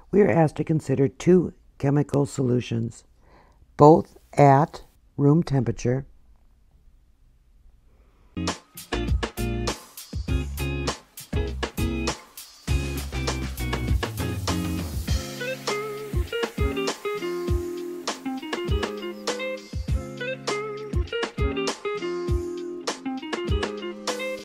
we are asked to consider two chemical solutions, both at room temperature.